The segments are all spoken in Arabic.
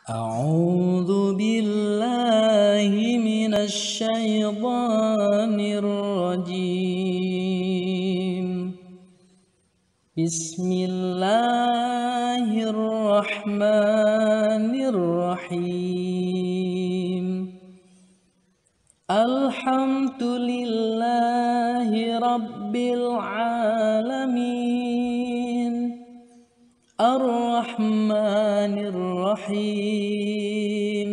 أعوذ بالله من الشيطان الرجيم. بسم الله الرحمن الرحيم. الحمد لله رب العالمين الرحمن الرحيم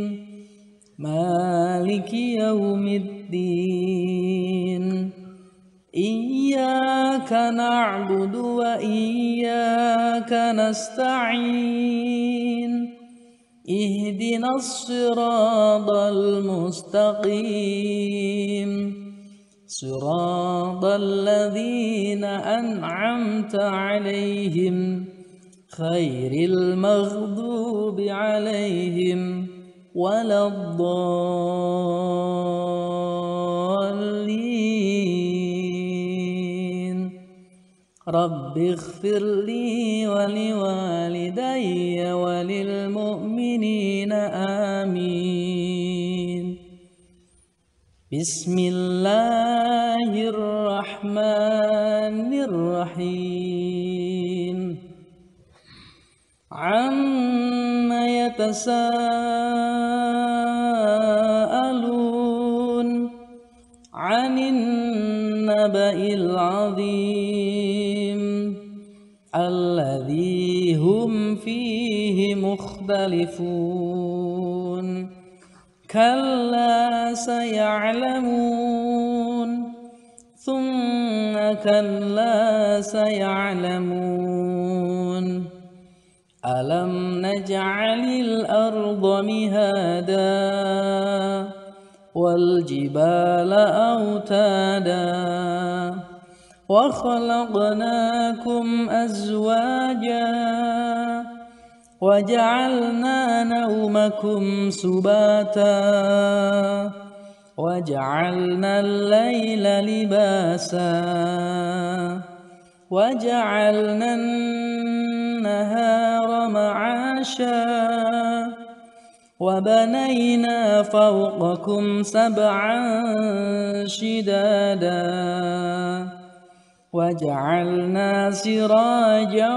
مالك يوم الدين. إياك نعبد وإياك نستعين. اهدنا الصراط المستقيم صراط الذين أنعمت عليهم غير المغضوب عليهم ولا الضالين. رب اغفر لي ولوالدي وللمؤمنين آمين. بسم الله الرحمن الرحيم. عما يتساءلون عن النبأ العظيم الذي هم فيه مختلفون. كلا سيعلمون ثم كلا سيعلمون. ألم نجعل الأرض مهادا والجبال أوتادا وخلقناكم أزواجا وجعلنا نومكم سباتا وجعلنا الليل لباسا وجعلنا النهار معاشا وبنينا فوقكم سبعا شدادا وجعلنا سراجا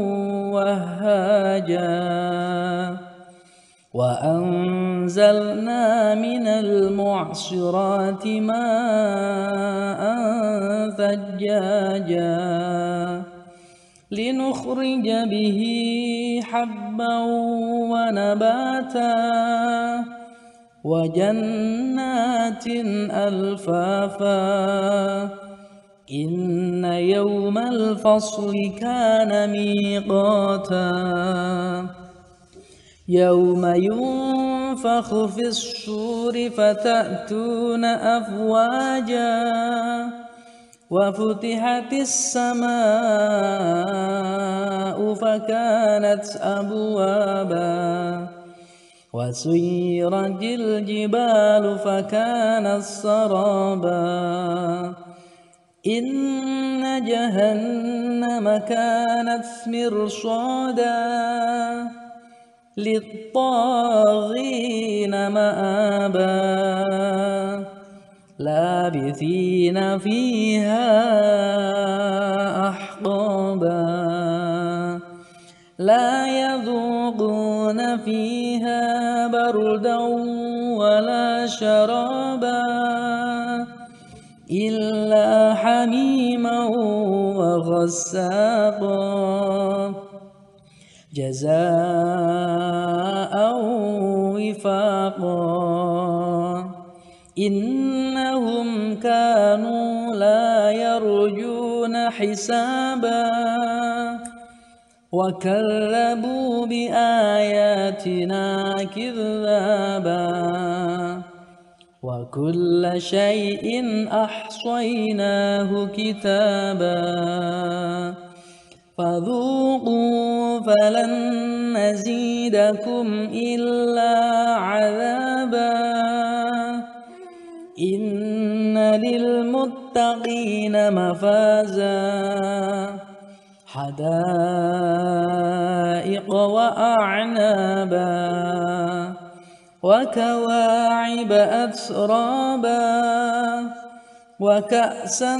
وهاجا وأنزلنا من المعصرات ماء ثجاجا لنخرج به حبا ونباتا وجنات ألفافا. إن يوم الفصل كان ميقاتا. يوم ينفخ في الصور فتأتون أفواجا وفتحت السماء فكانت أبوابا وسيرت الجبال فكانت سرابا. إن جهنم كانت مرصادا للطاغين مآبا لابثين فيها أحقابا لا يذوقون فيها بردا ولا شرابا إلا حميما وغساقا جزاء وفاقا. إنهم كانوا لا يرجون حسابا وكذبوا بآياتنا كذابا وكل شيء أحصيناه كتابا. فذوقوا فلن نزيدكم إلا عذابا. إن للمتقين مفازا حدائق وأعنابا وكواعب أترابا وكأسا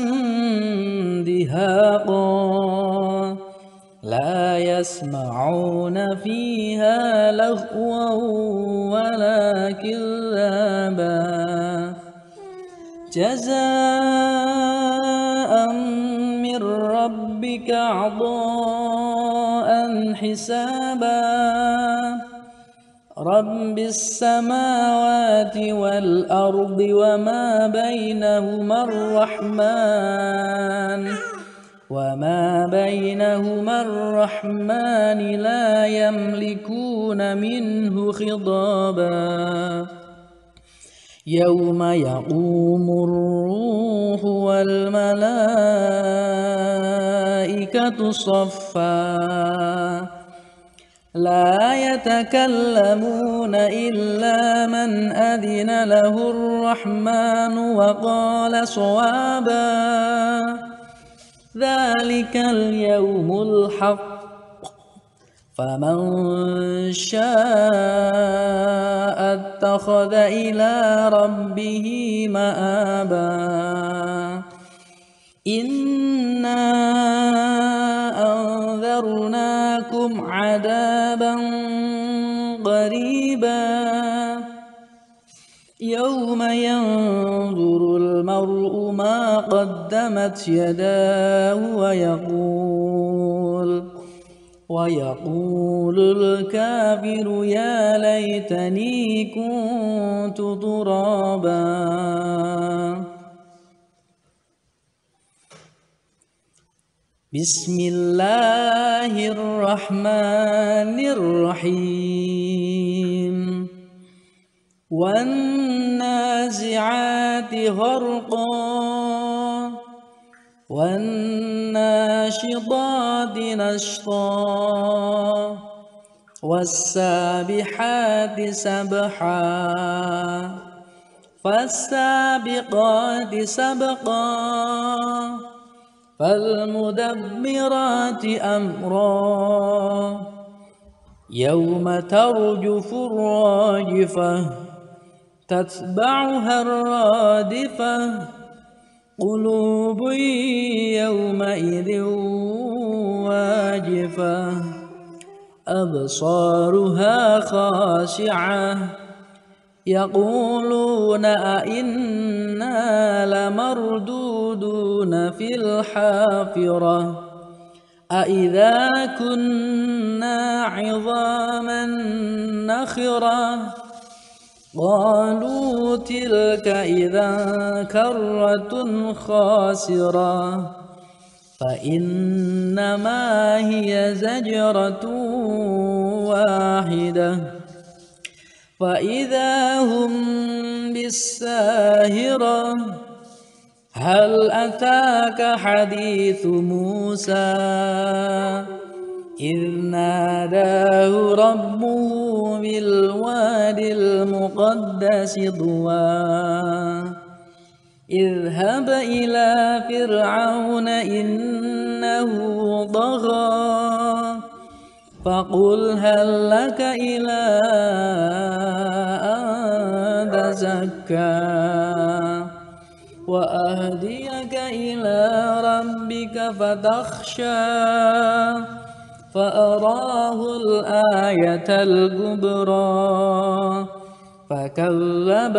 دهاقا لا يسمعون فيها لغوا ولا كذابا جزاء من ربك عطاء حسابا رب السماوات والأرض وما بينهما الرحمن لا يملكون منه خطابا يوم يقوم الروح والملائكة صفا لا يتكلمون إلا من أذن له الرحمن وقال صوابا ذلك اليوم الحق فمن شاء اتخذ إلى ربه مآبا إنا أنذرناكم عذابا قريبا يوم ينظر المرء ما قدمت يداه ويقول الكافر يا ليتني كنت ترابا بسم الله الرحمن الرحيم والنازعات غرقا والناشطات نشطا والسابحات سبحا فالسابقات سبقا فالمدبرات أمرا يوم ترجف الراجفة تتبعها الرادفة قلوب يومئذ واجفة أبصارها خاشعة يقولون أئنا لمردودون في الحافرة أئذا كنا عظاما نخرة قالوا تلك إذا كرة خاسرة فإنما هي زجرة واحدة فإذا هم بالساهرة هل أتاك حديث موسى إذ ناداه ربه بالوادي المقدس طوى اذهب إلى فرعون إنه طغى فقل هل لك إلى أن تزكى وأهديك إلى ربك فتخشى فأراه الآية الكبرى فكذب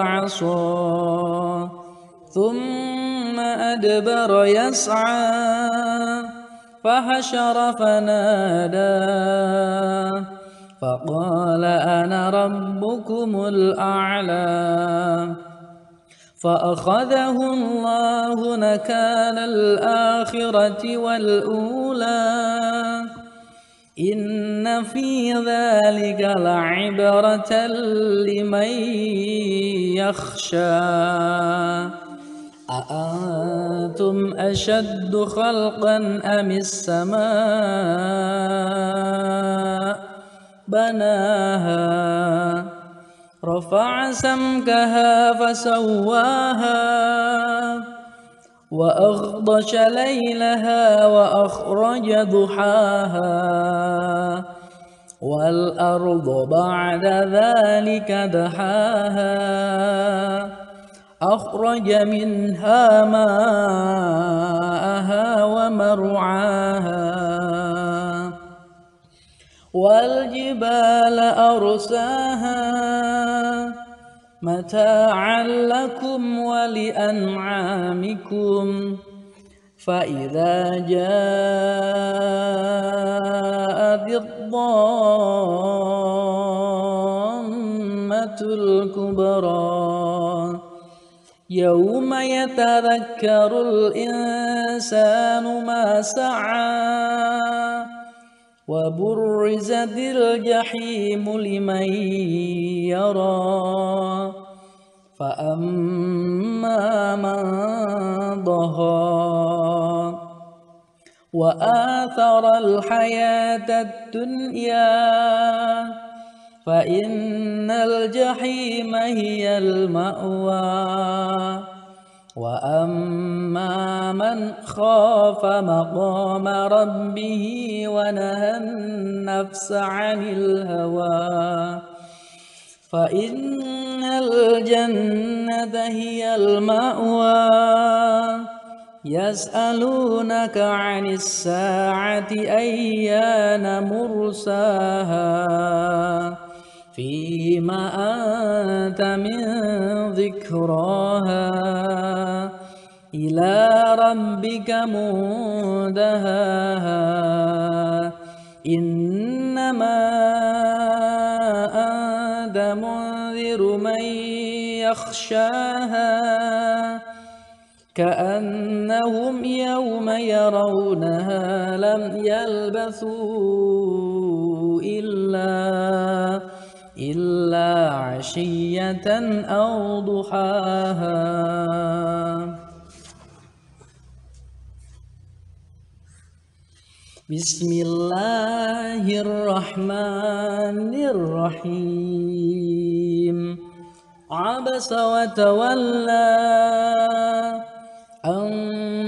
وعصى ثم أدبر يسعى فحشر فنادى فقال أنا ربكم الأعلى فأخذه الله نكال الآخرة والأولى إن في ذلك لعبرة لمن يخشى أأنتم أشد خلقا أم السماء بناها رفع سمكها فسواها وأغطش ليلها وأخرج ضحاها والأرض بعد ذلك دحاها أخرج منها ماءها ومرعاها والجبال أرساها متاعا لكم ولأنعامكم فإذا جاءت الضامة الكبرى يوم يتذكر الإنسان ما سعى وبرزت الجحيم لمن يرى فأما من طغى وآثر الحياة الدنيا فإن الجحيم هي المأوى وأما من خاف مقام ربه ونهى النفس عن الهوى فإن الجنة هي المأوى يسألونك عن الساعة أيان مرساها فيما أنت من ذكراها إلى ربك منتهاها إنما أنت منذر من يخشاها كأنهم يوم يرونها لم يلبثوا إلا عشية أو ضحاها. بسم الله الرحمن الرحيم عبس وتولى أن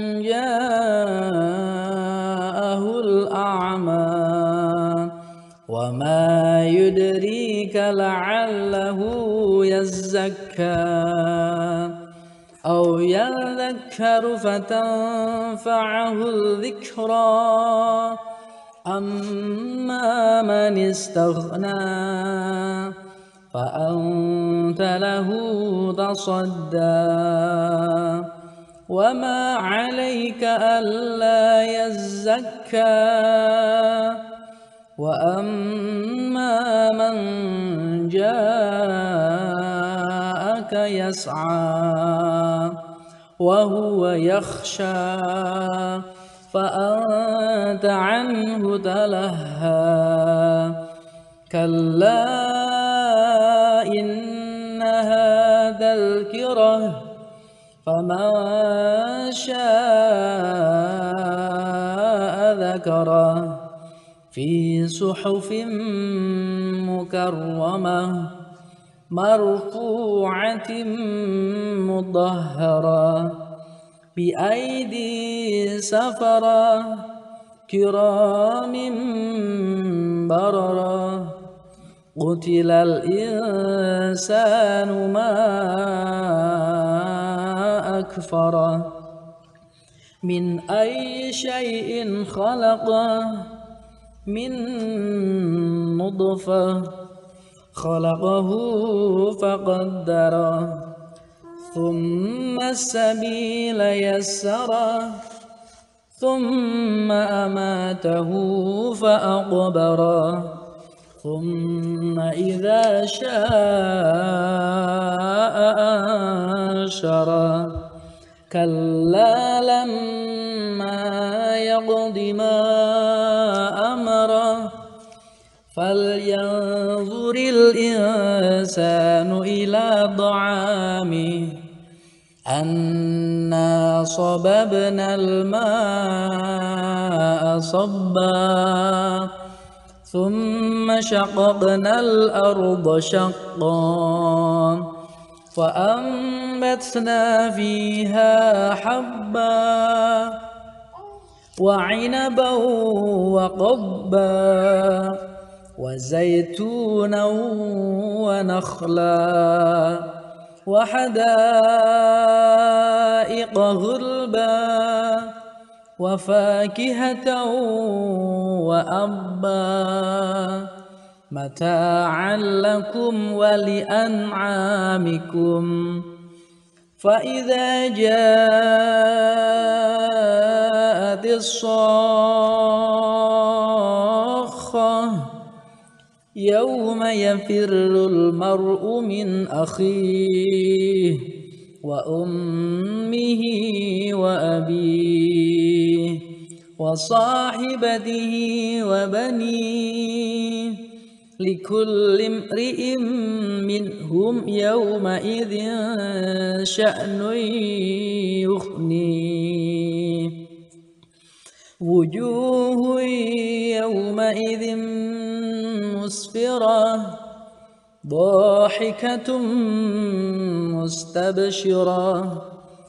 جاءه الأعمى وما يدريك لعله يزكى أو يذكر فتنفعه الذكرى أما من استغنى فأنت له تصدى وما عليك ألا يزكى وأما من جاءك يسعى وهو يخشى فأنت عنه تلهى كلا إنها تذكرة فمن شاء ذكره في صحف مكرمة مرفوعة مطهرة بأيدي سفرة كرام بررة قتل الإنسان ما أكفره من أي شيء خلقه من نطفة خلقه فقدره ثم السبيل يسره ثم أماته فأقبره ثم إذا شاء أنشره كلا لما يقض ما أمره فلينظر الإنسان إلى طعامه أنا صببنا الماء صبا ثم شققنا الأرض شقا فأنبتنا وأنبتنا فيها حبا وعنبا وقضبا وزيتونا ونخلا وحدائق غلبا وفاكهة وأبا متاعا لكم ولأنعامكم فإذا جاءت الصاخة يوم يفر المرء من أخيه وأمه وأبيه وصاحبته وبنيه لكل امرئ منهم يومئذ شأن يغنيه وجوه يومئذ مسفرة ضاحكة مستبشرة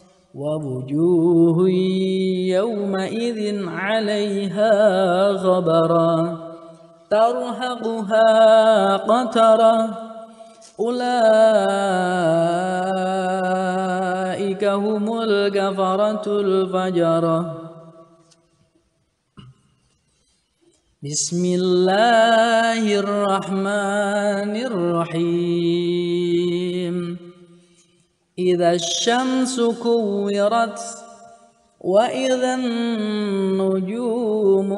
ووجوه يومئذ عليها غبرة ترهقها قترة أولئك هم الكفرة الفجرة بسم الله الرحمن الرحيم إذا الشمس كورت وإذا النجوم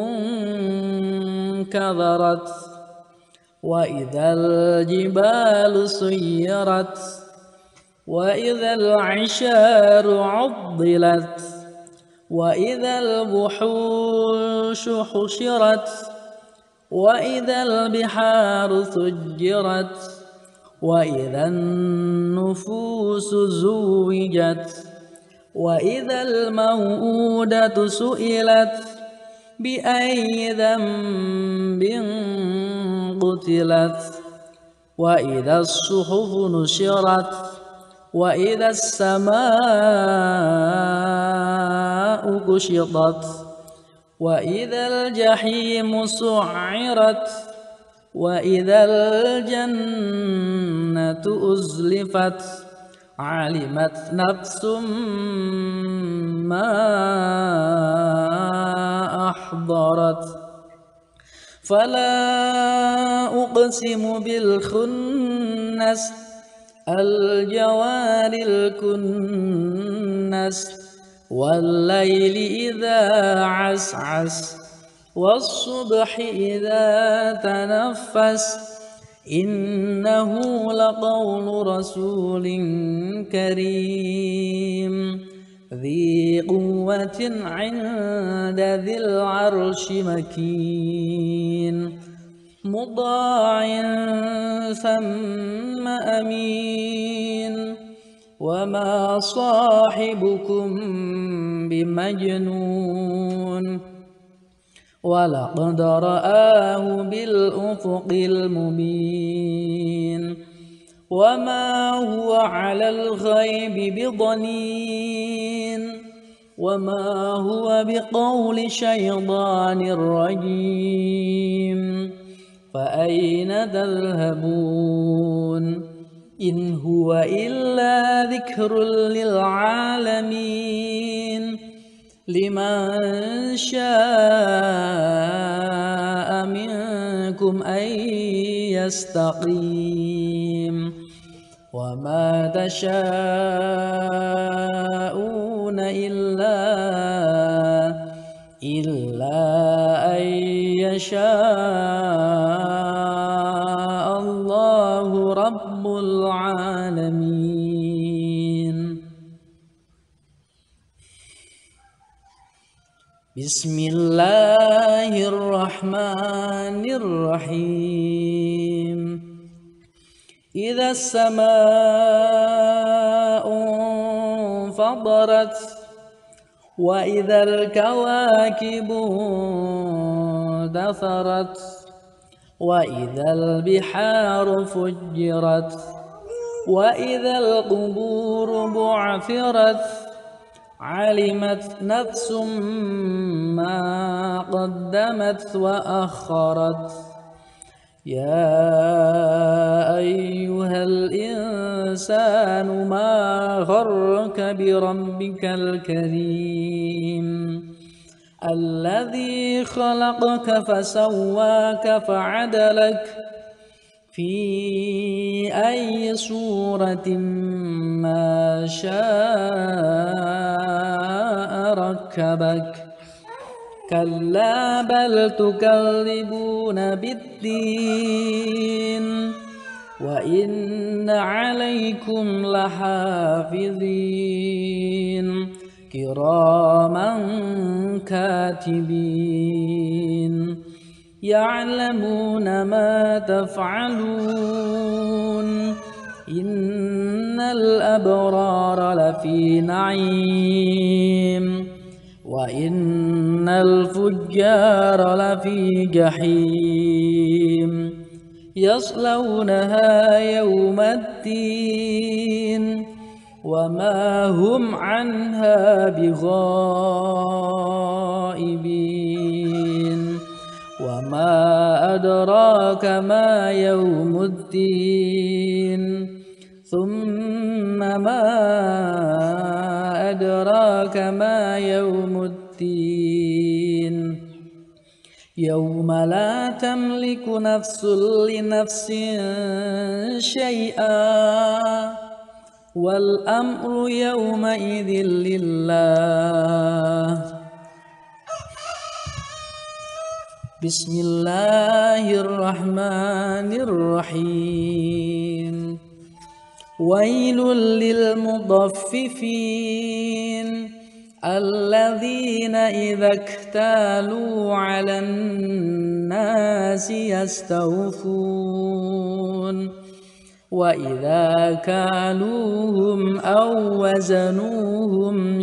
انكدرت وإذا الجبال سيرت وإذا العشار عطلت وإذا الوحوش حشرت وإذا البحار سجرت وإذا النفوس زوجت وإذا الموءودة سئلت بأي ذنب قتلت وإذا الصحف نشرت وإذا السماء كشطت وإذا الجحيم سعرت وإذا الجنة أزلفت علمت نفس ما أحضرت فلا أقسم بالخنس الجوار الكنس والليل إذا عسعس والصبح إذا تنفس إنه لقول رسول كريم ذي قوة عند ذي العرش مكين مطاع ثم أمين وما صاحبكم بمجنون ولقد رآه بالأفق المبين وما هو على الغيب بضنين وما هو بقول شيطان رجيم فأين تذهبون إن هو إلا ذكر للعالمين لمن شاء منكم أن يستقيم وما تشاءون إلا أن يشاء الله رب العالمين بسم الله الرحمن الرحيم إذا السماء انفطرت وإذا الكواكب انتثرت وإذا البحار فجرت وإذا القبور بعثرت علمت نفس ما قدمت وأخرت يا أيها الإنسان ما غرك بربك الكريم الذي خلقك فسواك فعدلك في أي صورة ما شاء ركبك كلا بل تكذبون بالدين وإن عليكم لحافظين كراما كاتبين يعلمون ما تفعلون إن الأبرار لفي نعيم وإن الفجار لفي جحيم يصلونها يوم الدين وما هم عنها بغائبين وما أدراك ما يوم الدين ثم ما أدراك ما يوم الدين يوم لا تملك نفس لنفس شيئا والأمر يومئذ لله بسم الله الرحمن الرحيم ويل للمطففين الذين إذا اكتالوا على الناس يستوفون وإذا كالوهم أو وزنوهم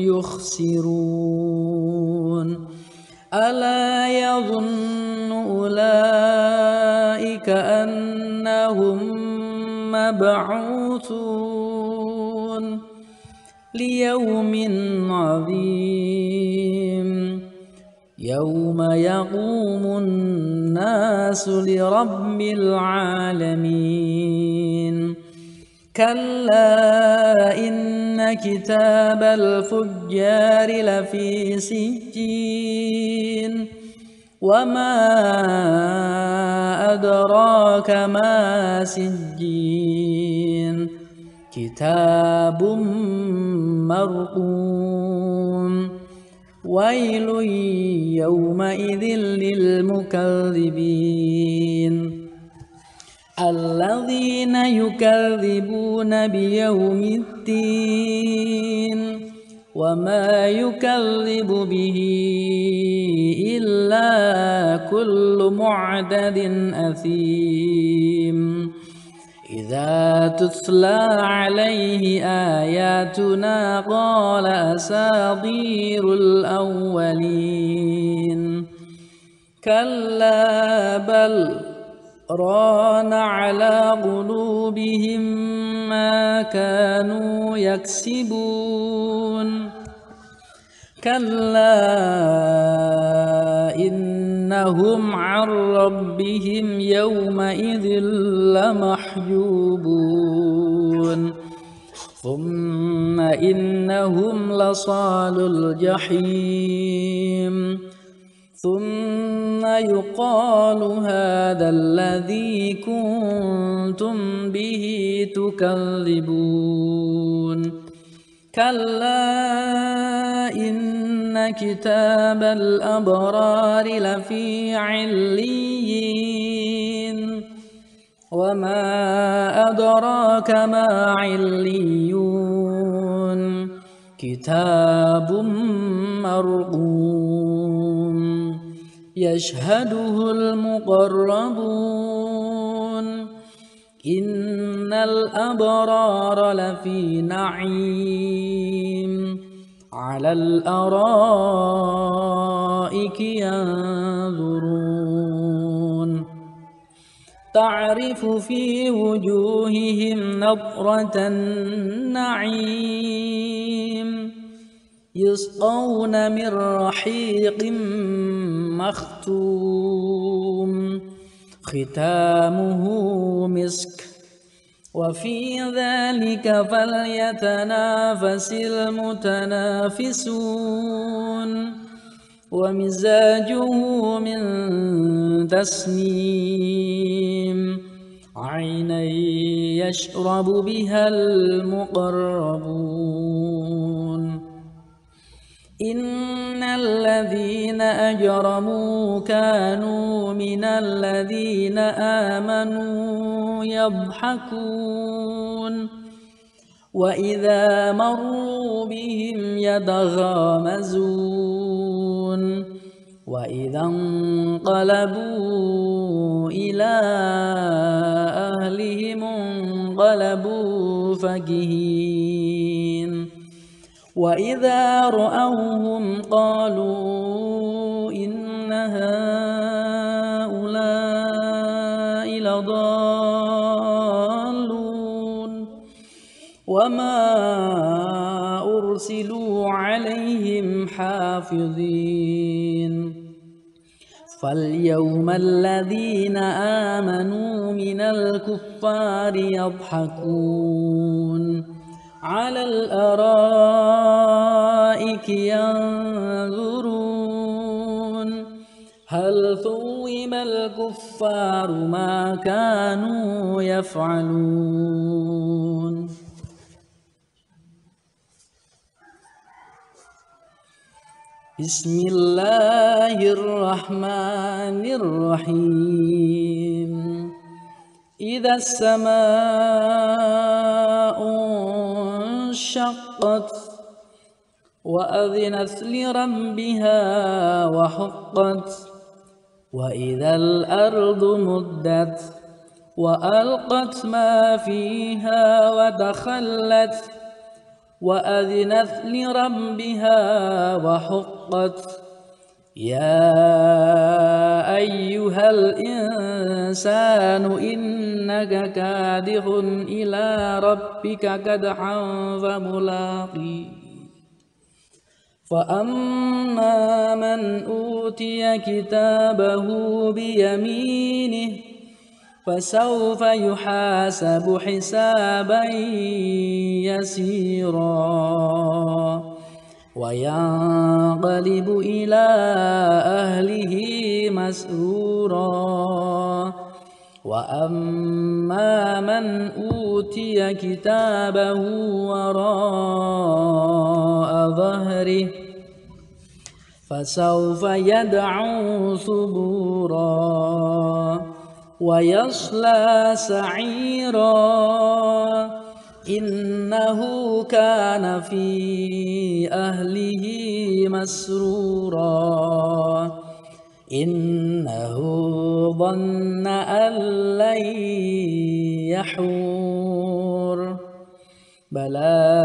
يخسرون ألا يظن أولئك أنهم مبعوثون ليوم عظيم يوم يقوم الناس لرب العالمين كلا إن كتاب الفجار لفي سجين وما أدراك ما سجين كتاب مرقوم ويل يومئذ للمكذبين الذين يكذبون بيوم الدين وما يكذب به إلا كل معتد أثيم إذا تتلى عليه آياتنا قال أساطير الأولين كلا بل ران على قلوبهم ما كانوا يكسبون كلا إنهم عن ربهم يومئذ لمحجوبون ثم إنهم لصال الجحيم ثم يقال هذا الذي كنتم به تكذبون كلا إن كتاب الأبرار لفي عليين وما أدراك ما عليون كتاب مرقوم يشهده المقربون إن الأبرار لفي نعيم على الأرائك ينظرون تعرف في وجوههم نضرة النعيم يسقون من رحيق مختوم ختامه مسك وفي ذلك فليتنافس المتنافسون ومزاجه من تسنيم عينا يشرب بها المقربون إن الذين أجرموا كانوا من الذين آمنوا يضحكون وإذا مروا بهم يتغامزون وإذا انقلبوا إلى أهلهم انقلبوا فكهين وإذا رأوهم قالوا إن هؤلاء لضالون وما أرسلوا عليهم حافظين فاليوم الذين آمنوا من الكفار يضحكون على الأرائك ينظرون هل ثوب الكفار ما كانوا يفعلون بسم الله الرحمن الرحيم إذا السماء انشقت وأذنت لربها وحقت وإذا الأرض مدت وألقت ما فيها وتخلت وأذنت لربها وحقت يا أيها الإنسان إنك كادح إلى ربك كدحا فملاقيه فأما من أوتي كتابه بيمينه فسوف يحاسب حسابا يسيرا وينقلب إلى أهله مسرورا وأما من أوتي كتابه وراء ظهره فسوف يدعو ثبورا ويصلى سعيرا إنه كان في أهله مسرورا إنه ظن أن لن يحور بلى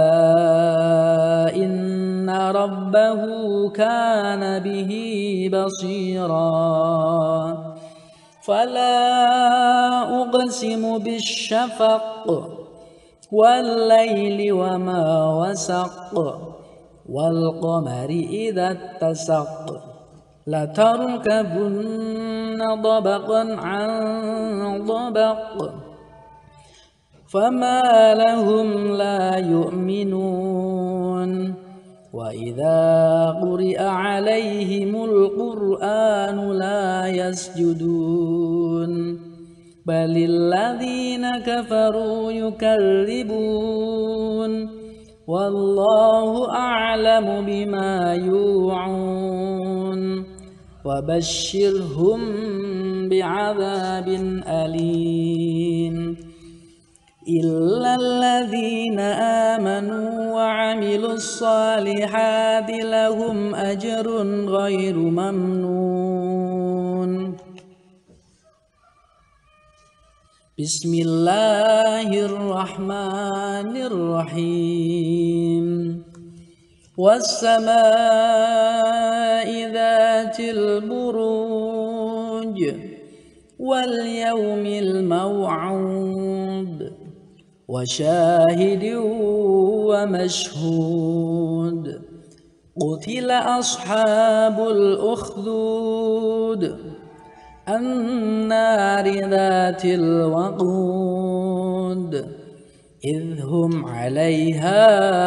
إن ربه كان به بصيرا فلا أقسم بالشفق والليل وما وسق والقمر إذا اتسق لتركبن طبقا عن طبق فما لهم لا يؤمنون وإذا قرئ عليهم القرآن لا يسجدون بل الذين كفروا يكذبون والله أعلم بما يوعون وبشرهم بعذاب أليم إلا الذين آمنوا وعملوا الصالحات لهم أجر غير ممنون بسم الله الرحمن الرحيم والسماء ذات البروج واليوم الموعود وشاهد ومشهود قتل أصحاب الأخدود النار ذات الوقود إذ هم عليها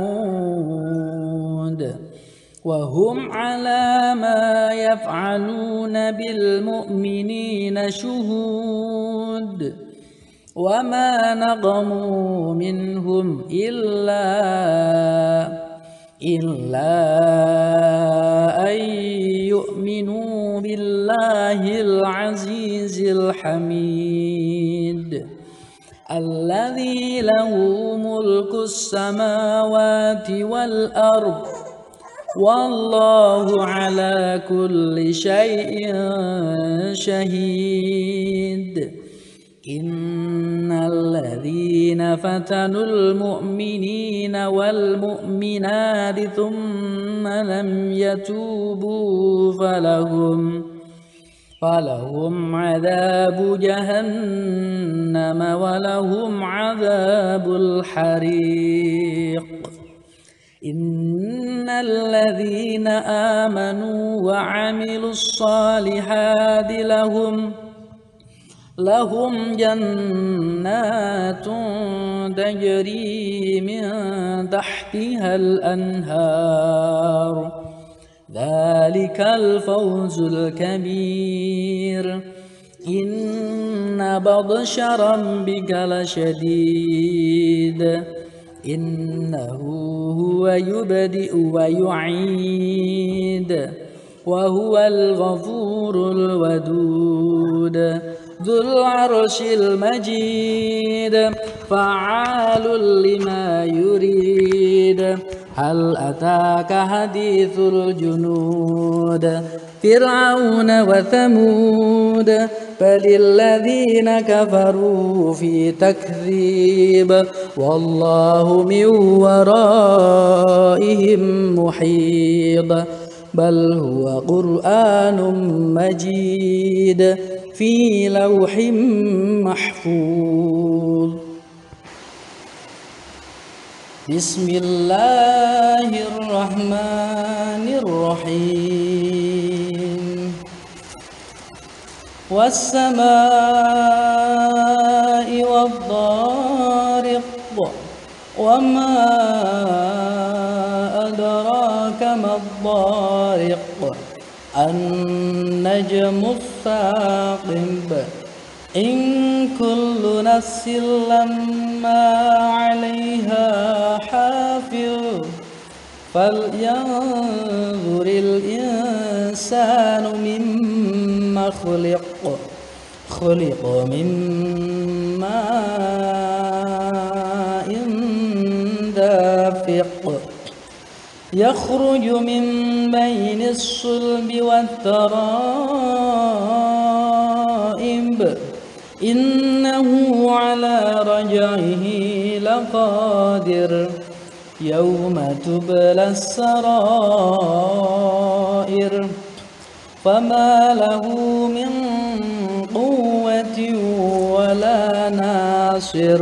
قعود وهم على ما يفعلون بالمؤمنين شهود وما نقموا منهم إلا أن يؤمنوا بالله العزيز الحميد الذي له ملك السماوات والأرض والله على كل شيء شهيد إن الذين فتنوا المؤمنين والمؤمنات ثم لم يتوبوا فلهم عذاب جهنم ولهم عذاب الحريق إن الذين آمنوا وعملوا الصالحات لهم جنات تجري من تحتها الأنهار ذلك الفوز الكبير إن بطش ربك لشديد إنه هو يبدئ ويعيد وهو الغفور الودود ذو العرش المجيد فعال لما يريد هل أتاك حديث الجنود فرعون وثمود بل الذين كفروا في تكذيب والله من ورائهم محيط بل هو قرآن مجيد في لوح محفوظ بسم الله الرحمن الرحيم والسماء والطارق وما أدراك ما الطارق النجم الثاقب إن كل نفس لما عليها حافظ فلينظر الإنسان مما خلق من ماء دافق يخرج من بين الصلب والترائب إنه على رجعه لقادر يوم تبلى السرائر فما له من قوة ولا ناصر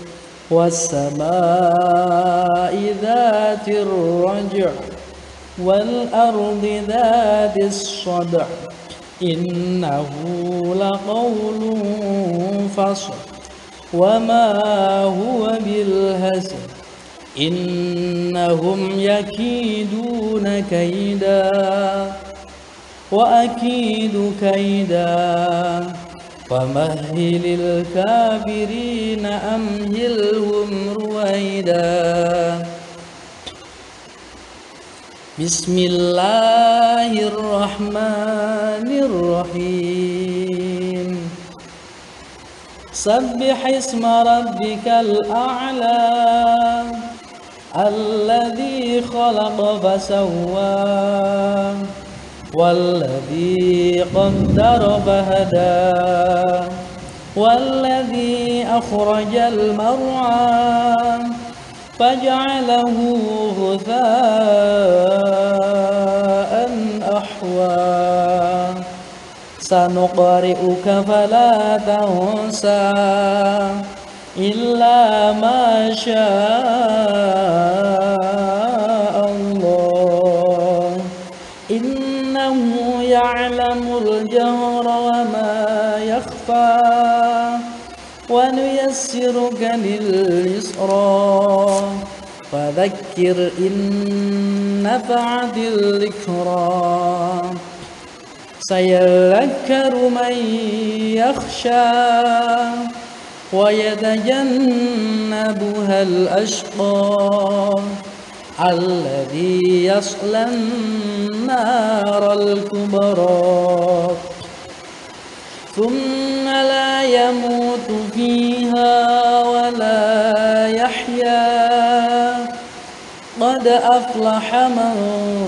والسماء ذات الرجع والأرض ذات الصدع إنه لقول فصل وما هو بالهزل إنهم يكيدون كيدا وأكيد كيدا فمهل الكافرين أمهلهم رويدا بسم الله الرحمن الرحيم سبح اسم ربك الأعلى الذي خلق فسوى والذي قدر فهدى والذي أخرج المرعى فجعله غثاء أحوى سنقرئك فلا تنسى إلا ما شاء الله إنه يعلم الجهر وما يخفى ونيسرك لليسرى فذكر إن نفعت الذكرى سيذكر من يخشى ويتجنبها الأشقى الذي يصلى النار الكبرى ثم لا يموت فيها ولا يحيا قد أفلح من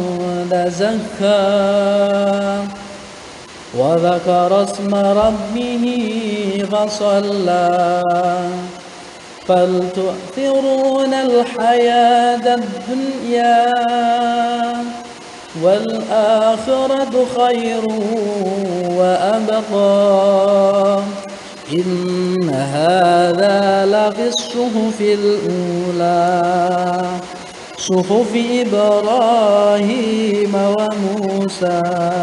تزكى وذكر اسم ربه فصلى بل تؤثرون الحياة الدنيا والآخرة خير وأبقى إن هذا لفي الصحف الأولى صحف إبراهيم وموسى.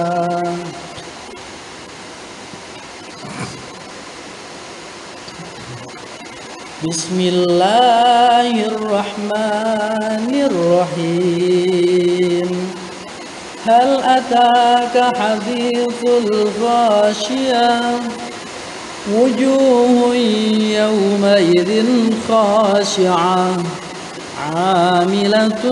بسم الله الرحمن الرحيم هل أتاك حديث الغاشية وجوه يومئذ خاشعة عاملة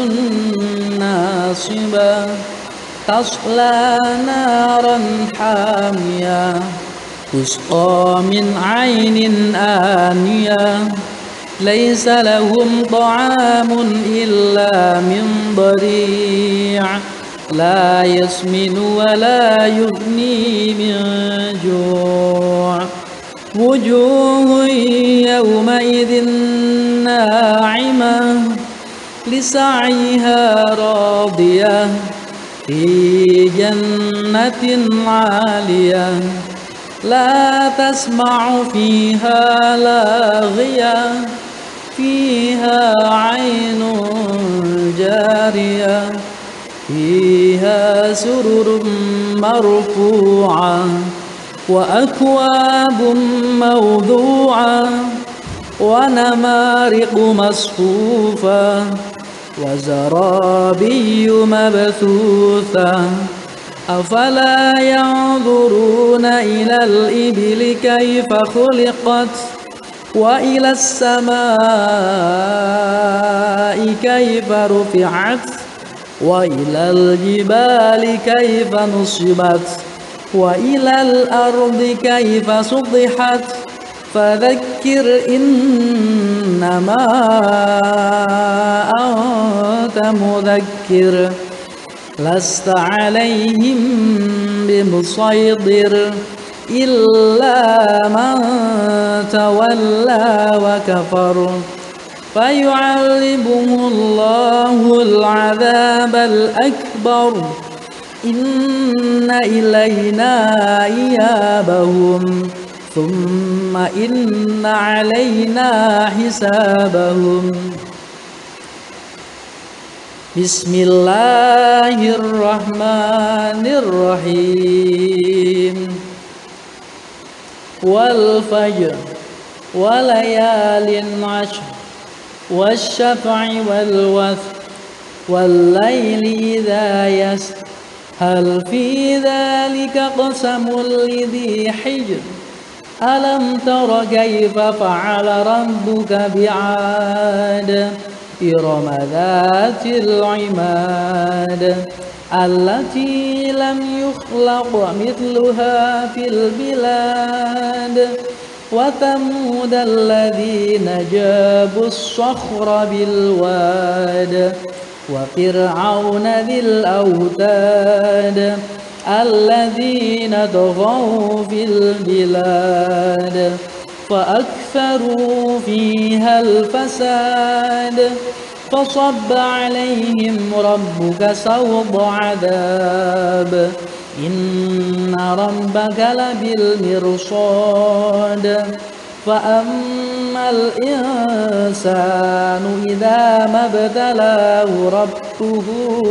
ناصبة تصلى نارا حامية تسقى من عين آنية ليس لهم طعام إلا من ضريع لا يسمن ولا يغني من جوع وجوه يومئذ ناعمة لسعيها راضية في جنة عالية لا تسمع فيها لاغية فيها عين جارية فيها سرر مرفوعة وأكواب موضوعة ونمارق مصفوفة وزرابي مبثوثة أفلا ينظرون إلى الإبل كيف خلقت وإلى السماء كيف رفعت وإلى الجبال كيف نصبت وإلى الأرض كيف سطحت فذكر إنما أنت مذكر لست عليهم بمسيطر إلا من تولى وكفر فيعذبه الله العذاب الأكبر إن إلينا إيابهم ثم إن علينا حسابهم. بسم الله الرحمن الرحيم والفجر وليال عشر والشفع والوتر والليل إذا يسر هل في ذلك قسم لذي حجر ألم تر كيف فعل ربك بعاد إرم ذات العماد التي لم يخلق مثلها في البلاد وثمود الذين جابوا الصخر بالواد وفرعون ذي الأوتاد الذين طغوا في البلاد فأكثروا فيها الفساد فصب عليهم ربك سوط عذاب إن ربك لبالمرصاد فأما الإنسان إذا ما ابتلاه ربه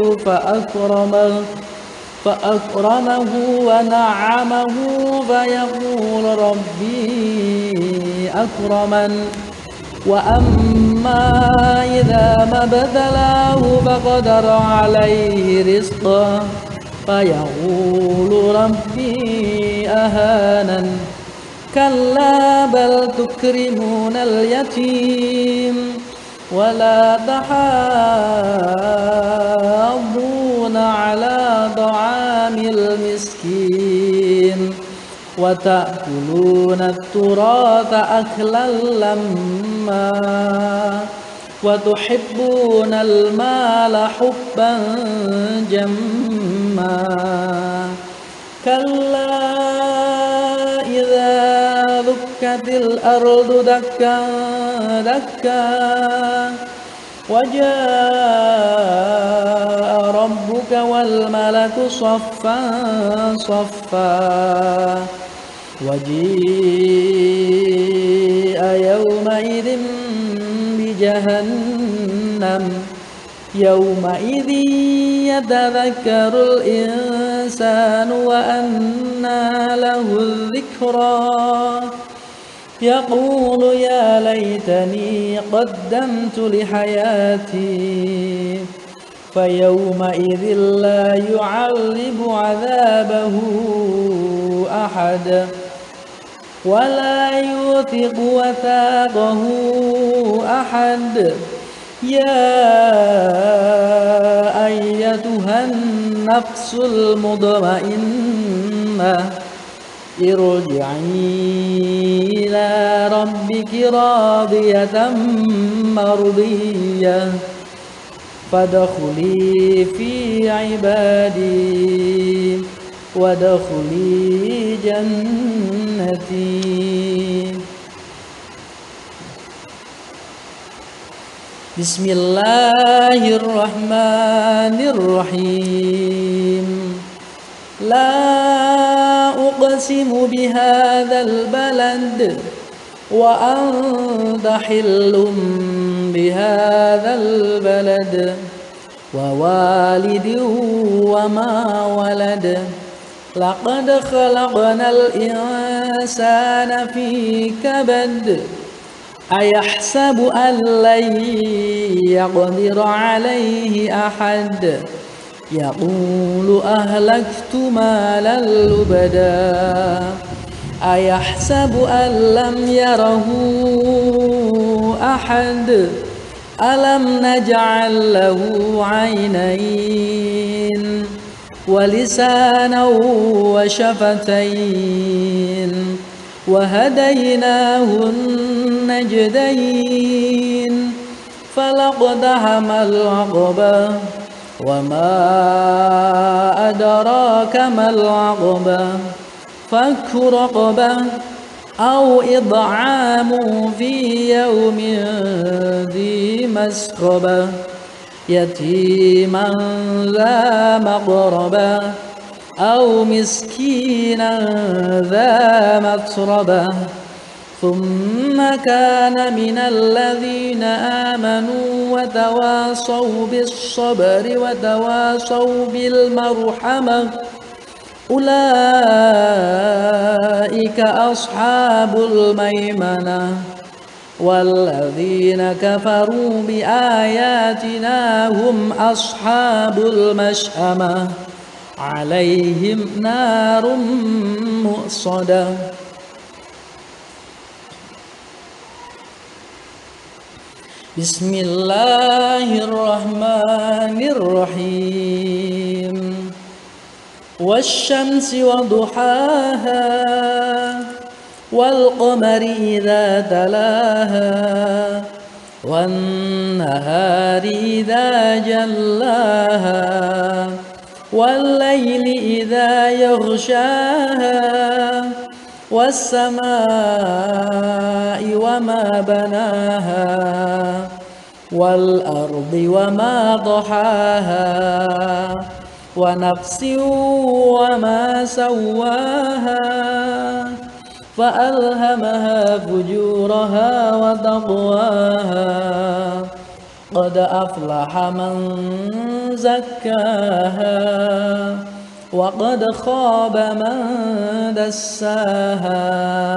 فأكرمه ونعمه فيقول ربي أكرمن وأما إذا ما ابتلاه فقدر عليه رزقه فيقول ربي أهانن كلا بل تكرمون اليتيم ولا تحاضون على طعام المسكين وتأكلون التراث أكلا لما وتحبون المال حبا جما كلا إذا دكت الأرض دكا دكا وجاء ربك والملك صفا صفا وجيء يومئذ بجهنم يومئذ يتذكر الإنسان وأنى له الذكرى يقول يا ليتني قدمت لحياتي فيومئذ لا يعذب عذابه أحد ولا يوثق وثاقه أحد يا أيتها النفس المطمئنة ارجعي إلى ربك راضية مرضية فادخلي في عبادي وادخلي جنتي. بسم الله الرحمن الرحيم. لا أقسم بهذا البلد وأنت حل بهذا البلد ووالد وما ولد لقد خلقنا الإنسان في كبد أيحسب أن لن يقدر عليه أحد يقول أهلكت مالا لبدا أيحسب أن لم يره أحد ألم نجعل له عينين ولسانا وشفتين وهديناه النجدين فلاقتحم العقبة وما أدراك ما العقبة فك رقبة أو إطعام في يوم ذي مسغبة يتيما ذا مقربة أو مسكينا ذا متربة ثم كان من الذين آمنوا وتواصوا بالصبر وتواصوا بالمرحمة أولئك أصحاب الميمنة والذين كفروا بآياتنا هم أصحاب المشأمة عليهم نار مؤصدة. بسم الله الرحمن الرحيم. والشمس وضحاها والقمر إذا تلاها والنهار إذا جلاها والليل إذا يغشاها والسماء وما بناها والأرض وما طحاها ونفس وما سواها فألهمها فجورها وتقواها قد أفلح من زكاها وقد خاب من دساها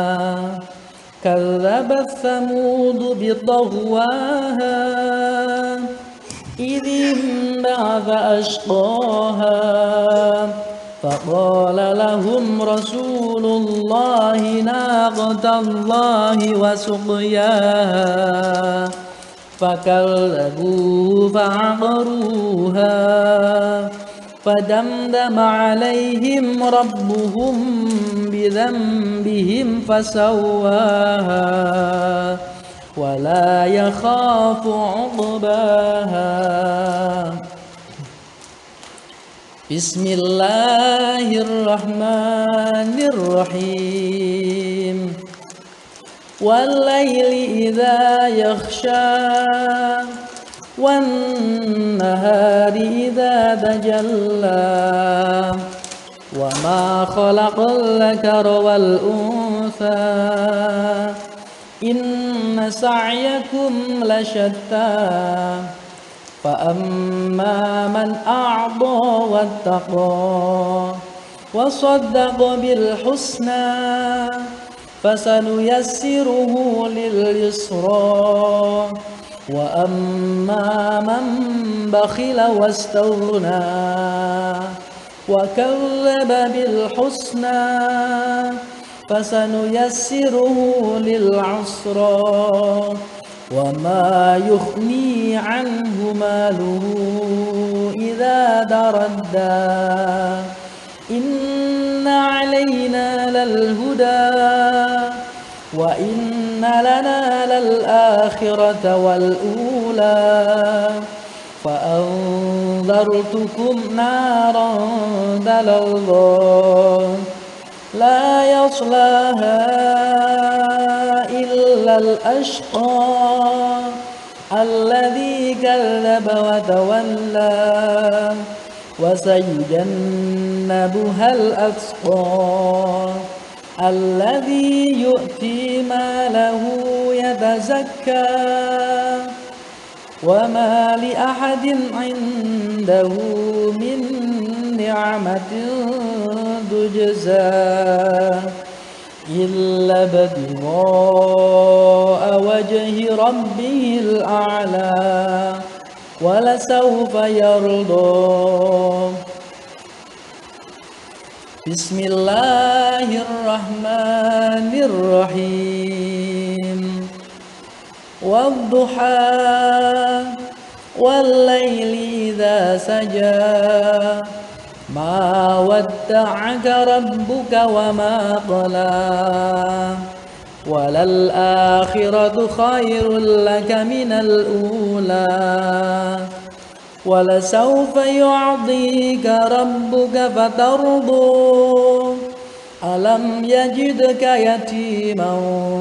كذبت ثمود بطغواها إذ انبعث أشقاها فقال لهم رسول الله ناقة الله وسقياها فكذبوه فعقروها فدمدم عليهم ربهم بذنبهم فسواها ولا يخاف عقباها. بسم الله الرحمن الرحيم والليل إذا يغشى والنهار إذا تجلى وما خلق الذكر والأنثى إن سعيكم لشتى فأما من أعطى واتقى وصدق بالحسنى فسنيسره لليسرى وأما من بخل واستغنى وكذب بالحسنى فسنيسره للعسرى وما يغني عنه ماله إذا تردى إن علينا للهدى وإن لنا للآخرة والأولى فأنذرتكم نارا تلظى لا يصلاها إلا الأشقى الذي كذب وتولى وسيجنبها الأتقى الذي يؤتي ماله يتزكى وما لأحد عنده من نعمة تجزى إلا ابتغاء وجه ربه الأعلى ولسوف يرضى. بسم الله الرحمن الرحيم والضحى والليل إذا سجى ما ودعك ربك وما قلى وللآخرة خير لك من الأولى ولسوف يعطيك ربك فترضى ألم يجدك يتيما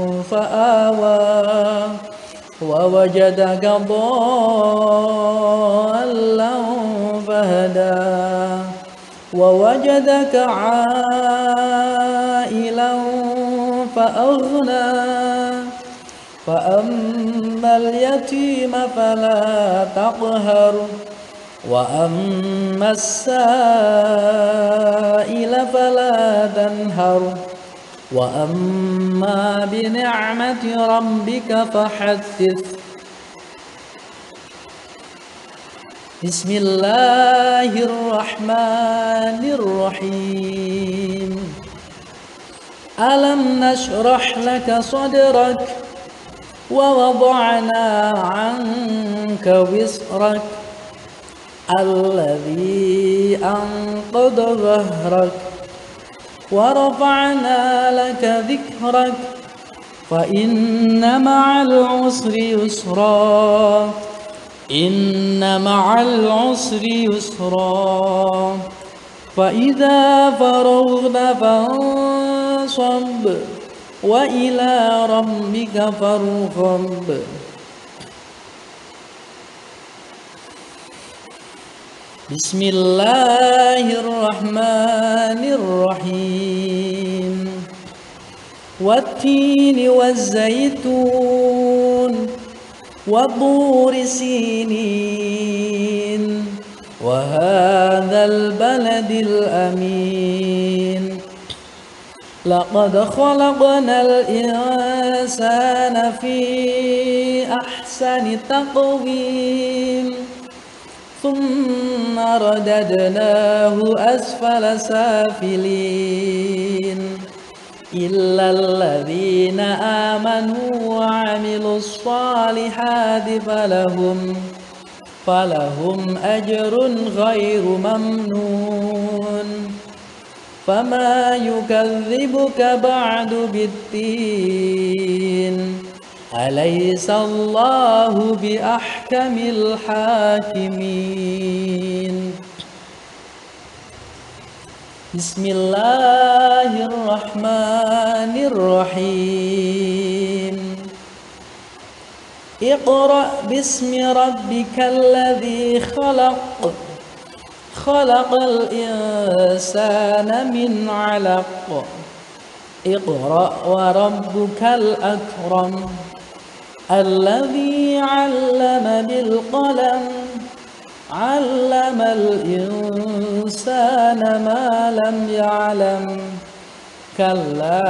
فآوى ووجدك ضالا فهدى ووجدك عائلا فأغنى فأما اليتيم فلا تقهر وأما السائل فلا تنهر وأما بنعمة ربك فحدث. بسم الله الرحمن الرحيم ألم نشرح لك صدرك ووضعنا عنك وزرك الذي أنقض ظهرك ورفعنا لك ذكرك فإن مع العسر يسرا إن مع العسر يسرا فإذا فرغت فانصب وإلى ربك فارغب. بسم الله الرحمن الرحيم والتين والزيتون وطور سينين وهذا البلد الأمين لقد خلقنا الإنسان في أحسن تقويم ثم رددناه أسفل سافلين إلا الذين آمنوا وعملوا الصالحات فلهم أجر غير ممنون فما يكذبك بعد بالدين أليس الله بأحكم الحاكمين بسم الله الرحمن الرحيم اقرأ باسم ربك الذي خلق الإنسان من علق اقرأ وربك الأكرم الذي علم بالقلم علم الإنسان ما لم يعلم كلا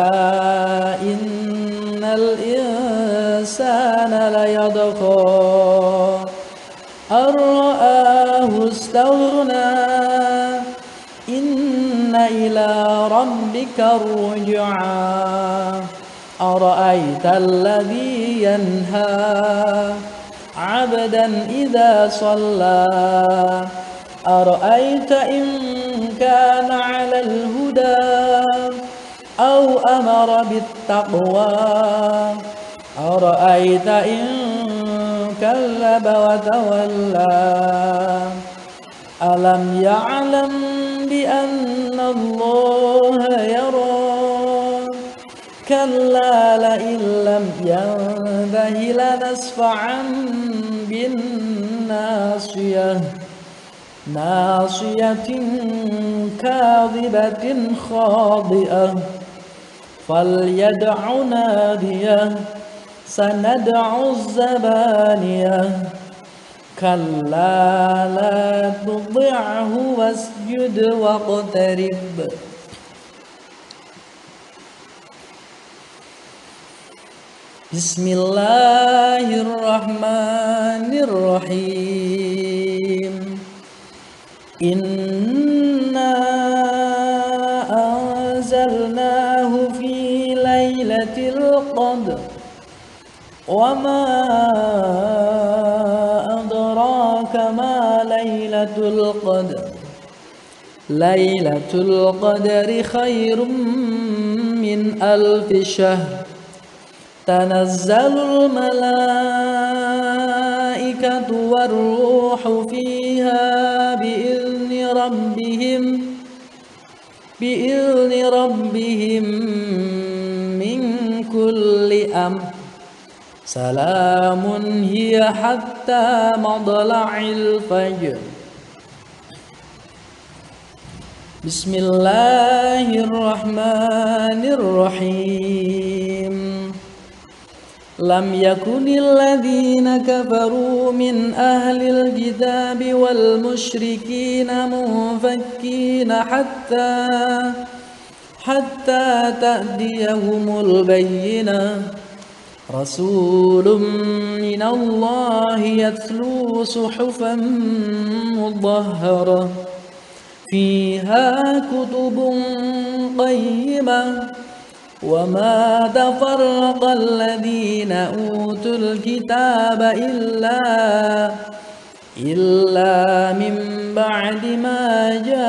إن الإنسان ليطغى أن رآه استغنى إن إلى ربك الرجعى أرأيت الذي ينهى عبدا إذا صلى أرأيت إن كان على الهدى أو أمر بالتقوى أرأيت إن كذب وتولى ألم يعلم بأن الله يرى كلا لئن لم ينته لنسفعا بالناصية ناصية كاذبة خاطئة فليدع ناديه سندع الزبانية كلا لا تطعه واسجد واقترب بسم الله الرحمن الرحيم إنا أنزلناه في ليلة القدر وما أدراك ما ليلة القدر ليلة القدر خير من 1000 شهر تنزل الملائكة والروح فيها بإذن ربهم من كل أمر سلام هي حتى مطلع الفجر بسم الله الرحمن الرحيم لم يكن الذين كفروا من أهل الكتاب والمشركين منفكين حتى تأتيهم البينة رسول من الله يتلو صحفا مطهرة فيها كتب قيمة وما تفرق الذين أوتوا الكتاب إلا من بعد ما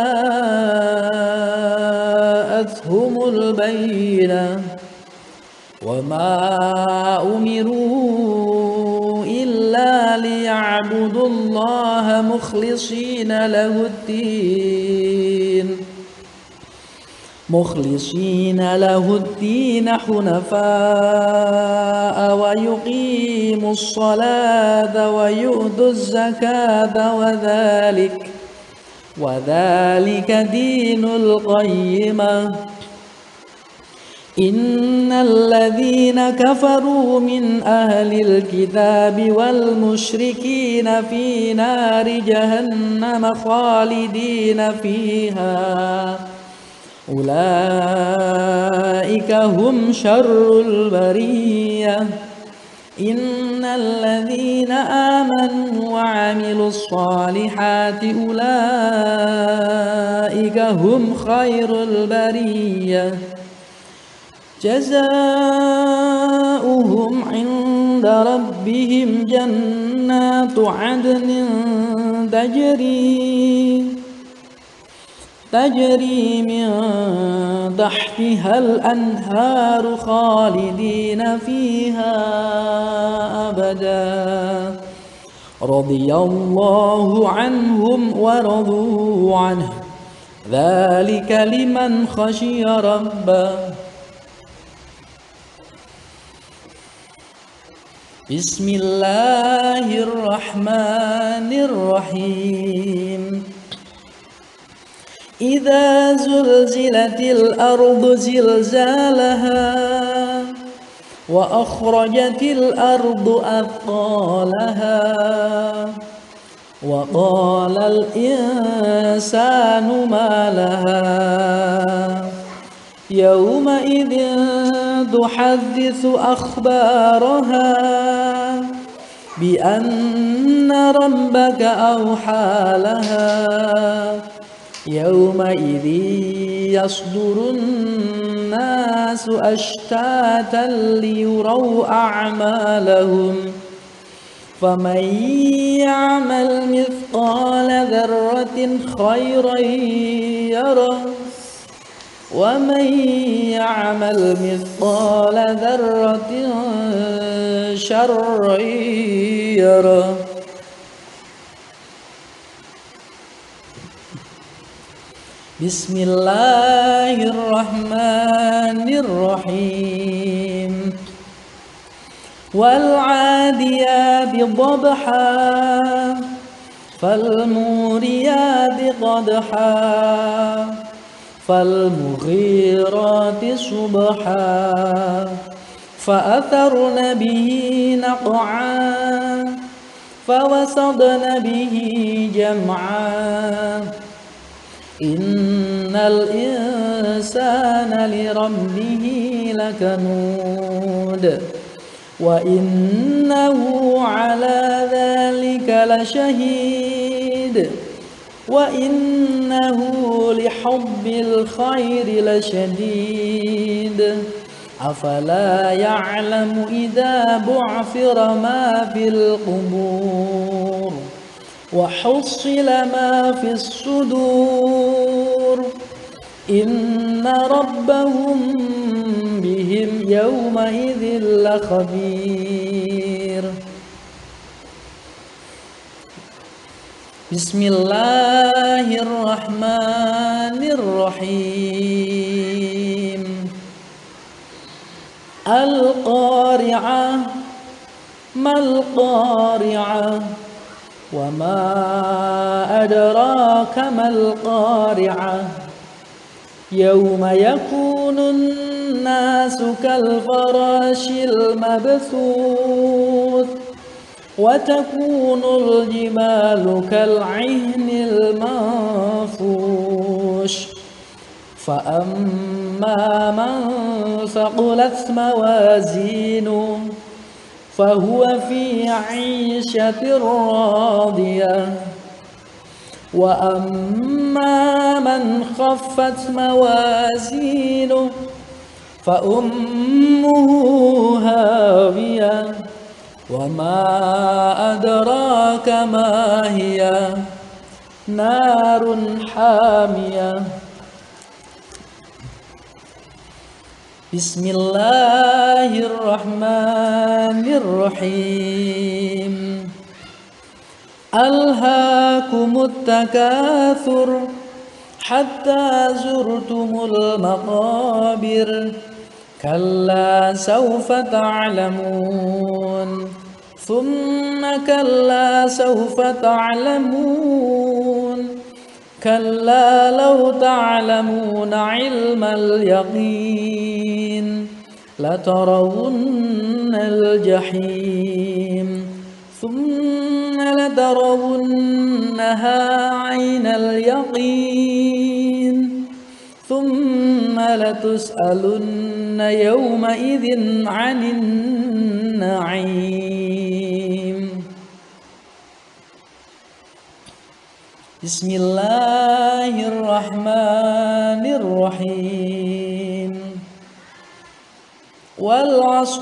جاءتهم البينة وما أمروا إلا ليعبدوا الله مخلصين له الدين حنفاء ويقيموا الصلاة ويؤتوا الزكاة وذلك دين القيمة إن الذين كفروا من أهل الكتاب والمشركين في نار جهنم خالدين فيها أولئك هم شر البرية إن الذين آمنوا وعملوا الصالحات أولئك هم خير البرية جزاؤهم عند ربهم جنات عدن تجري من تحتها الأنهار خالدين فيها أبدا رضي الله عنهم ورضوا عنه ذلك لمن خشي ربه بسم الله الرحمن الرحيم إذا زلزلت الأرض زلزالها وأخرجت الأرض أثقالها وقال الإنسان ما لها يومئذ تحدث أخبارها بأن ربك أوحى لها يومئذ يصدر الناس أشتاتا ليروا أعمالهم فمن يعمل مثقال ذرة خيرا يره ومن يعمل مثقال ذرة شرا يره بسم الله الرحمن الرحيم والعاديات ضبحا فالموريات قدحا فالمغيرات صبحا فأثرن به نقعا فوسطن به جمعا إن الإنسان لربه لكنود وإنه على ذلك لشهيد وإنه لحب الخير لشديد أفلا يعلم إذا بعثر ما في القبور وحصل ما في الصدور إن ربهم بهم يومئذ لخبير بسم الله الرحمن الرحيم القارعة ما القارعة وما أدراك ما القارعة يوم يكون الناس كالفراش المبثوث وتكون الجبال كالعهن المنفوش فأما من ثقلت موازينه فهو في عيشة راضية وأما من خفت موازينه فأمه هاوية وما أدراك ما هي نار حامية بسم الله الرحمن الرحيم ألهاكم التكاثر حتى زرتم المقابر كلا سوف تعلمون ثم كلا سوف تعلمون كلا لو تعلمون علم اليقين لترون الجحيم ثم لترونها عين اليقين ثم لتسألن يومئذ عن النعيم. بسم الله الرحمن الرحيم. والعصر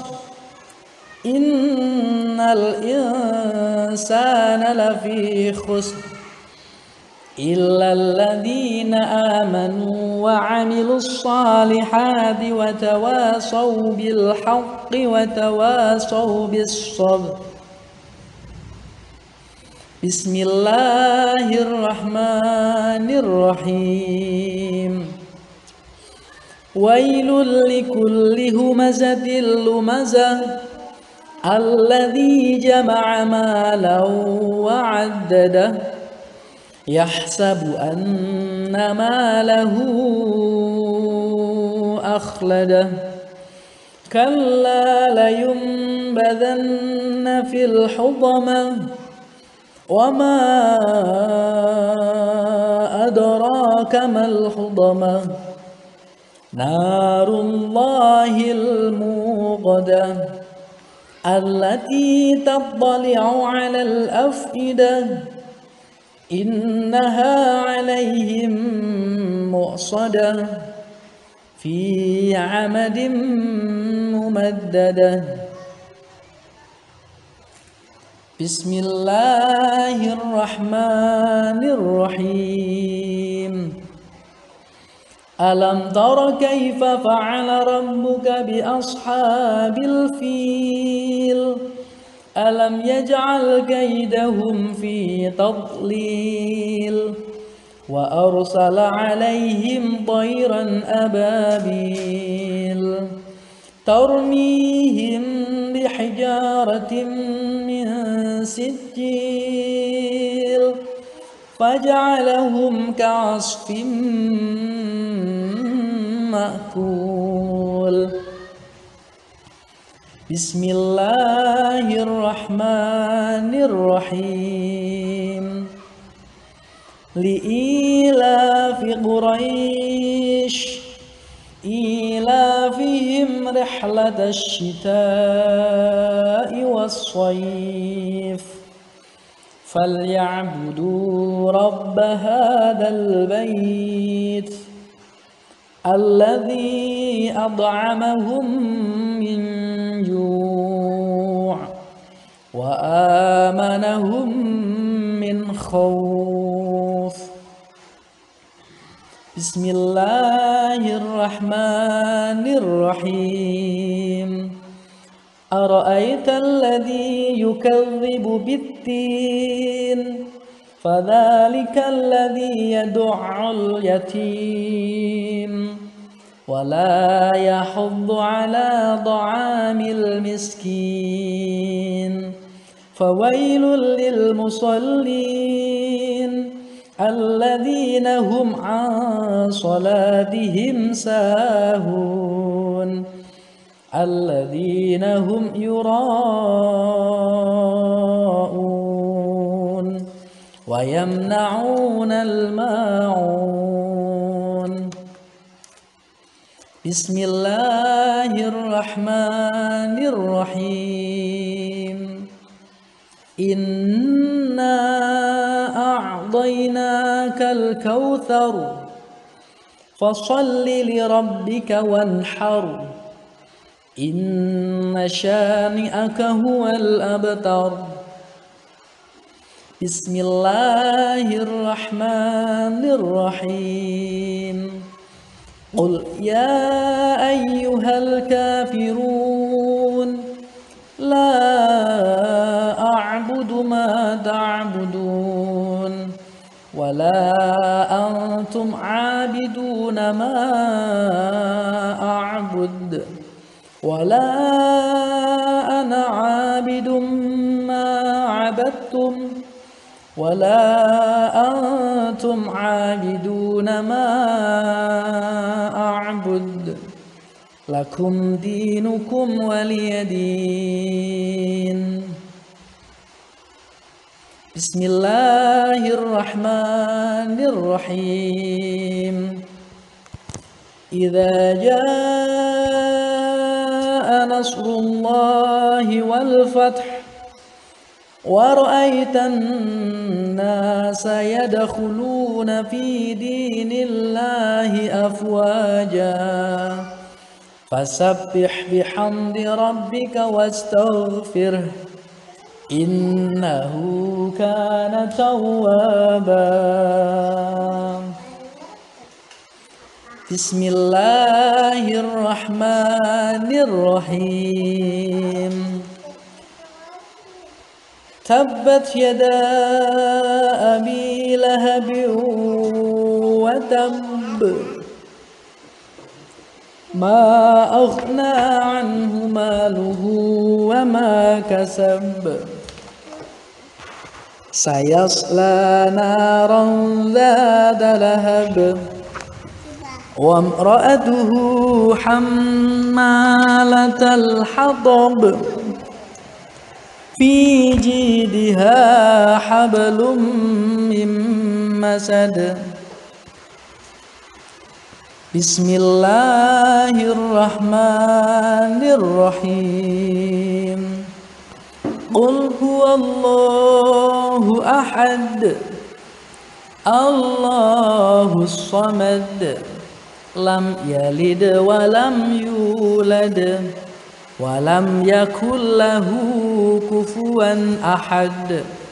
إن الإنسان لفي خسر إلا الذين آمنوا وعملوا الصالحات وتواصوا بالحق وتواصوا بالصبر. بسم الله الرحمن الرحيم. ويل لكل همزة لمزة الذي جمع مالا وعدده يحسب أن ماله أخلده كلا لينبذن في الحطمة وما أدراك ما الحطمة نار الله الموقدة التي تطلع على الأفئدة إنها عليهم مؤصدة في عمد ممددة. بسم الله الرحمن الرحيم. ألم تر كيف فعل ربك بأصحاب الفيل ألم يجعل كيدهم في تضليل وأرسل عليهم طيرا أبابيل ترميهم بحجارة من سجيل فجعلهم كعصف مأكول. بسم الله الرحمن الرحيم. لإيلاف قريش إيلافهم رحلة الشتاء والصيف فليعبدوا رب هذا البيت الذي أطعمهم من جوع وآمنهم من خوف. بسم الله الرحمن الرحيم. أرأيت الذي يكذب بالدين فذلك الذي يدع اليتيم ولا يحض على طعام المسكين فويل للمصلين الذين هم عن صلاتهم ساهون الذين هم يراءون ويمنعون الماعون. بسم الله الرحمن الرحيم. إنا أعطيناك الكوثر فصل لربك وانحر إن شانئك هو الأبتر. بسم الله الرحمن الرحيم. قل يا أيها الكافرون لا أعبد ما تعبدون ولا أنتم عابدون ما أعبد ولا أنا عابد ما عبدتم ولا أنتم عابدون ما أعبد لكم دينكم ولي دين. بسم الله الرحمن الرحيم. إذا جاء نصر الله والفتح ورأيت الناس يدخلون في دين الله أفواجا فسبح بحمد ربك واستغفره إنه كان توابا. بسم الله الرحمن الرحيم. تبت يدا أبي لهب وتب ما أغنى عنه ماله وما كسب سيصلى نارا ذات لهب وامرأته حمالة الحطب في جيدها حبل من مسد. بسم الله الرحمن الرحيم. قل هو الله أحد الله الصمد لم يلد ولم يولد ولم يكن له كفوا أحد.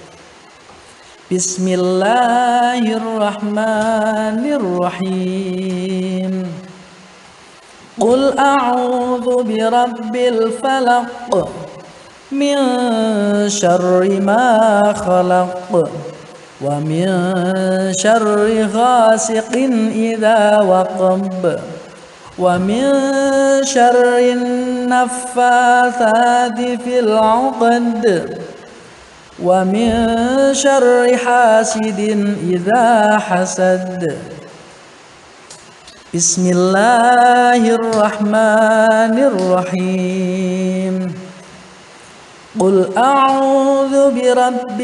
بسم الله الرحمن الرحيم. قل أعوذ برب الفلق من شر ما خلق ومن شر غاسق إذا وقب ومن شر النفاثات في العقد ومن شر حاسد إذا حسد. بسم الله الرحمن الرحيم. قل أعوذ برب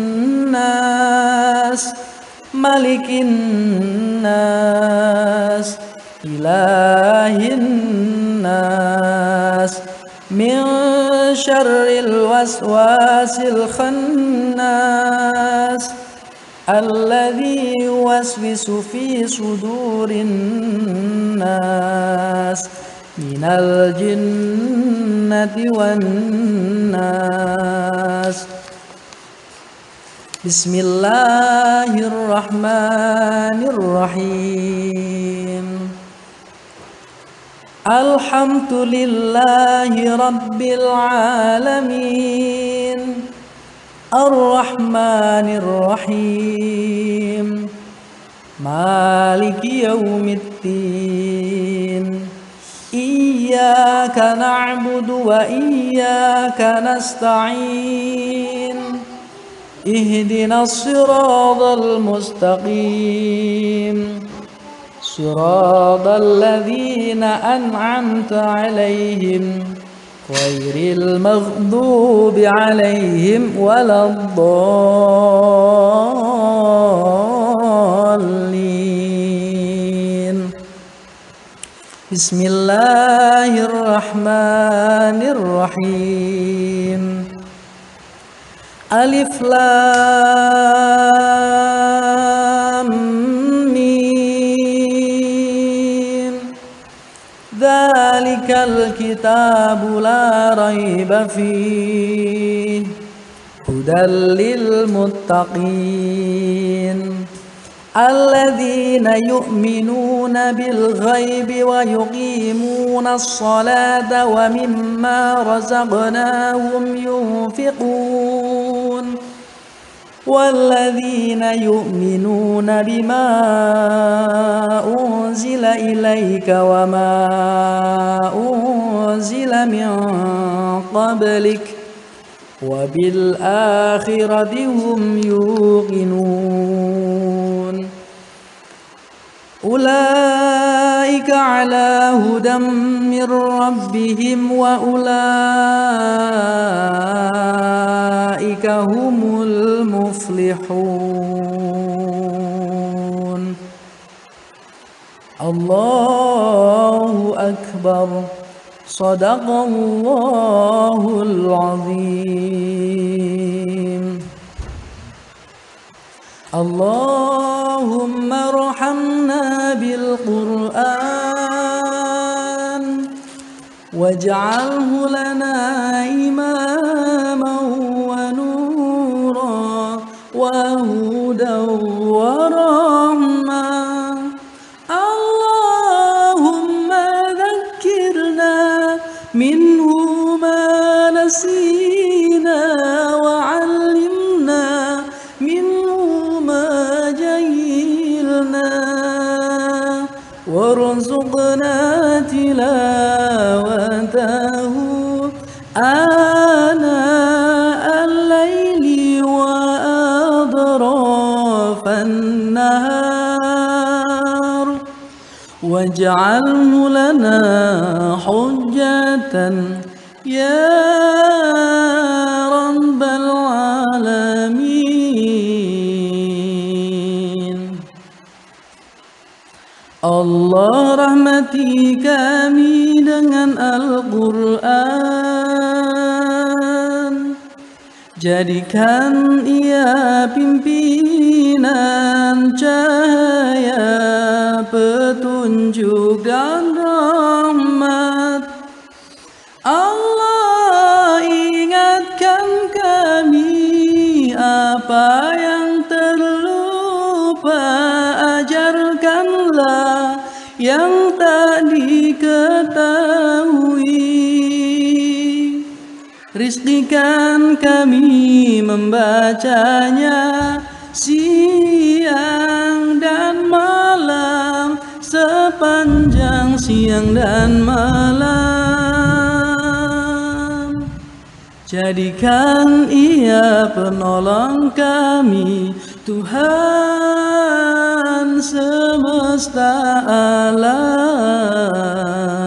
الناس ملك الناس إله الناس من شر الوسواس الخناس الذي يوسوس في صدور الناس من الجنة والناس. بسم الله الرحمن الرحيم. الحمد لله رب العالمين الرحمن الرحيم مالك يوم الدين إياك نعبد وإياك نستعين اهدنا الصراط المستقيم صراط الذين أنعمت عليهم غير المغضوب عليهم ولا الضالين. بسم الله الرحمن الرحيم. ألف لام ميم ذلك الكتاب لا ريب فيه هدى للمتقين الذين يؤمنون بالغيب ويقيمون الصلاة ومما رزقناهم ينفقون والذين يؤمنون بما أنزل إليك وما أنزل من قبلك وبالآخرة هم يوقنون أولئك على هدى من ربهم وأولئك هم المفلحون الله أكبر صدق الله العظيم اللهم ارحمنا بالقرآن واجعله لنا إماما ونورا وهدى ورحمة اللهم ذكرنا منه ما نسينا وعلمنا منه ما جهلنا وارزقنا تلاوته آناء الليل وأطراف النهار واجعله لنا حجة يا رب العالمين. Allah rahmati kami dengan Al-Quran, jadikan ia pimpinan cahaya petunjuk dan rahmat. Allah ingatkan kami apa yang terlupa, ajarkanlah yang tak diketahui. Rizkikan kami membacanya siang dan malam, sepanjang siang dan malam. Jadikan ia penolong kami, Tuhan semesta alam.